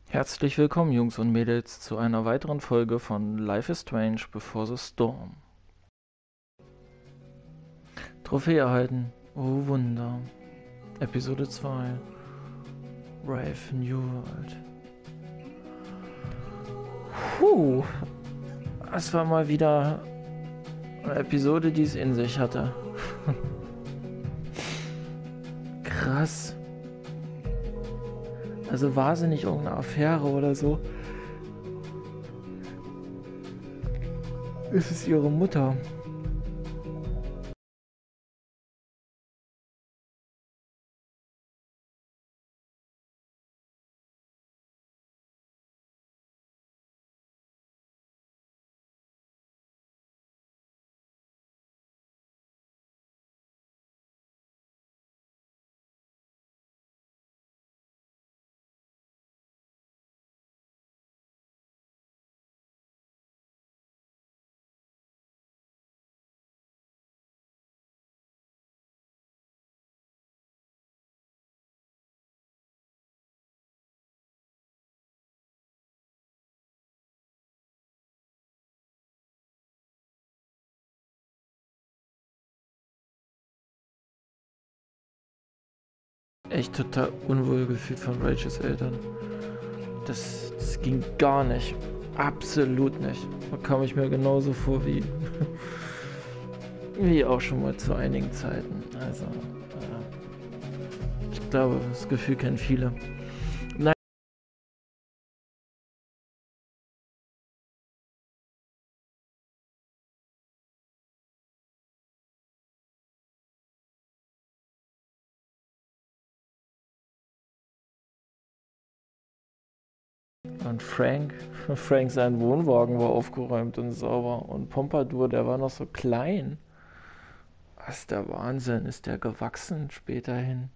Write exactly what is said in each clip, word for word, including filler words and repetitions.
Herzlich willkommen, Jungs und Mädels, zu einer weiteren Folge von Life is Strange Before the Storm. Trophäe erhalten. Oh Wunder. Episode zwei. Brave New World. Puh. Es war mal wieder eine Episode, die es in sich hatte. Krass. Also war sie nicht irgendeine Affäre oder so? Ist es ihre Mutter? Echt total unwohl gefühlt von Rachels Eltern. Das, das ging gar nicht. Absolut nicht. Da kam ich mir genauso vor wie, wie auch schon mal zu einigen Zeiten. Also, äh, ich glaube, das Gefühl kennen viele. Nein. Und Frank, Frank sein Wohnwagen war aufgeräumt und sauber. Und Pompadour, der war noch so klein. Was der Wahnsinn, ist der gewachsen späterhin.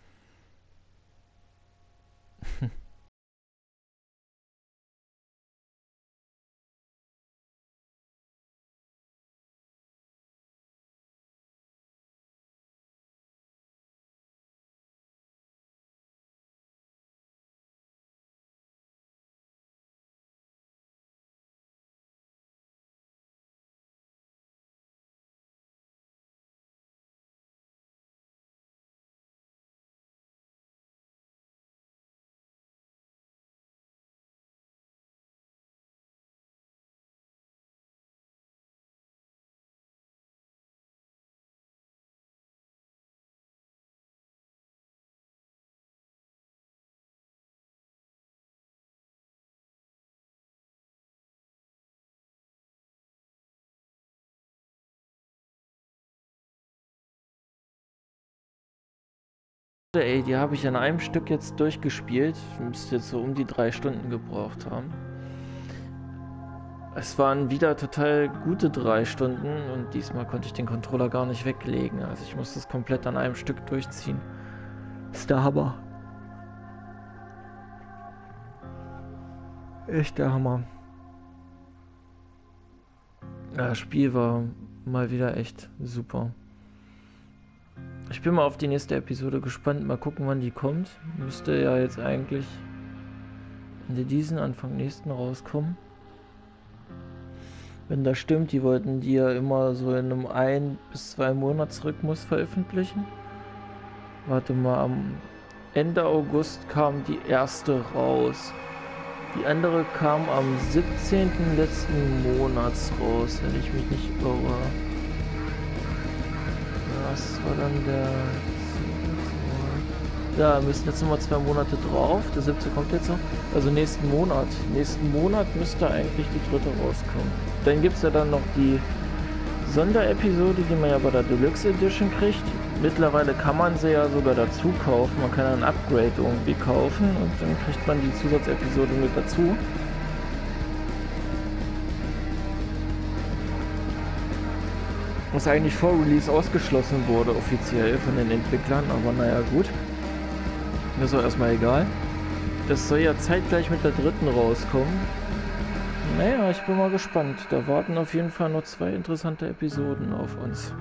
Ey, die habe ich an einem Stück jetzt durchgespielt. Müsste jetzt so um die drei Stunden gebraucht haben. Es waren wieder total gute drei Stunden und diesmal konnte ich den Controller gar nicht weglegen. Also ich musste es komplett an einem Stück durchziehen. Ist der Hammer. Echt der Hammer. Ja, das Spiel war mal wieder echt super. Ich bin mal auf die nächste Episode gespannt. Mal gucken, wann die kommt. Müsste ja jetzt eigentlich Ende diesen, Anfang nächsten rauskommen. Wenn das stimmt, die wollten die ja immer so in einem ein- bis zwei Monatsrhythmus veröffentlichen. Warte mal, am Ende August kam die erste raus. Die andere kam am siebzehnten letzten Monats raus, wenn ich mich nicht irre. Was war dann der... Ja, müssen jetzt nochmal zwei Monate drauf. Der siebte kommt jetzt noch. Also nächsten Monat. Nächsten Monat müsste eigentlich die dritte rauskommen. Dann gibt es ja dann noch die Sonderepisode, die man ja bei der Deluxe Edition kriegt. Mittlerweile kann man sie ja sogar dazu kaufen. Man kann ein Upgrade irgendwie kaufen und dann kriegt man die Zusatzepisode mit dazu. Was eigentlich vor Release ausgeschlossen wurde, offiziell von den Entwicklern, aber naja, gut. Das ist auch erstmal egal. Das soll ja zeitgleich mit der dritten rauskommen. Naja, ich bin mal gespannt. Da warten auf jeden Fall noch zwei interessante Episoden auf uns.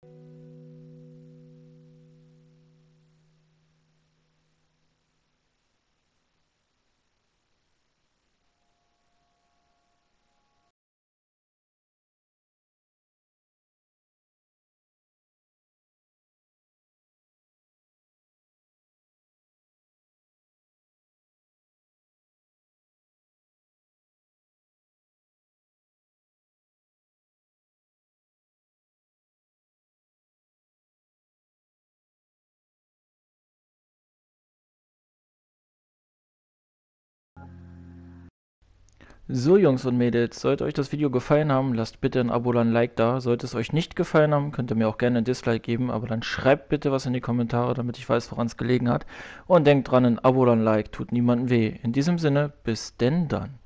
So Jungs und Mädels, sollte euch das Video gefallen haben, lasst bitte ein Abo oder ein Like da. Sollte es euch nicht gefallen haben, könnt ihr mir auch gerne ein Dislike geben, aber dann schreibt bitte was in die Kommentare, damit ich weiß, woran es gelegen hat. Und denkt dran, ein Abo oder ein Like tut niemandem weh. In diesem Sinne, bis denn dann.